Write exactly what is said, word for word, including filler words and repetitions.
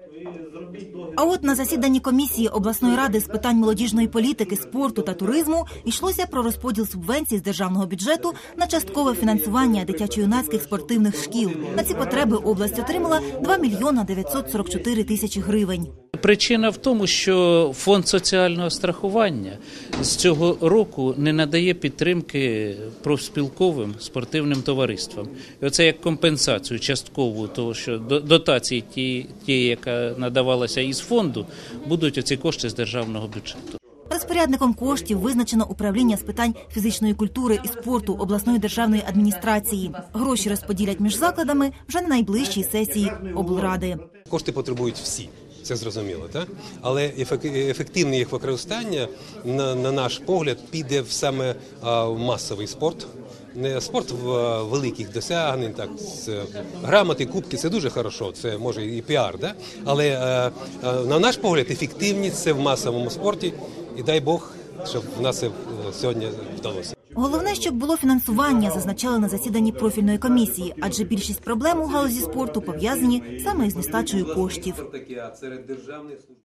А от на засіданні комісії обласної ради з питань молодіжної політики, спорту та туризму йшлося про розподіл субвенцій з державного бюджету на часткове фінансування дитячо-юнацьких спортивних шкіл. На ці потреби область отримала два мільйони дев'ятсот сорок чотири тисячі гривень. Причина в тому, що фонд соціального страхування з цього року не надає підтримки профспілковим спортивним товариствам. І оце як компенсацію часткову того, що дотації ті, ті, яка надавалася із фонду, будуть оці кошти з державного бюджету. Розпорядником коштів визначено управління з питань фізичної культури і спорту обласної державної адміністрації. Гроші розподілять між закладами вже на найближчій сесії облради. Кошти потребують всі. Це зрозуміло, так? Але ефективне їх використання, на, на наш погляд, піде в саме а, масовий спорт. Не спорт в а, великих досягнень, так, з, грамоти, кубки – це дуже хорошо, це може і піар, да? Але а, а, на наш погляд ефективність – це в масовому спорті, і дай Бог, щоб в нас це сьогодні вдалося. Головне, щоб було фінансування, зазначали на засіданні профільної комісії, адже більшість проблем у галузі спорту пов'язані саме із нестачею коштів.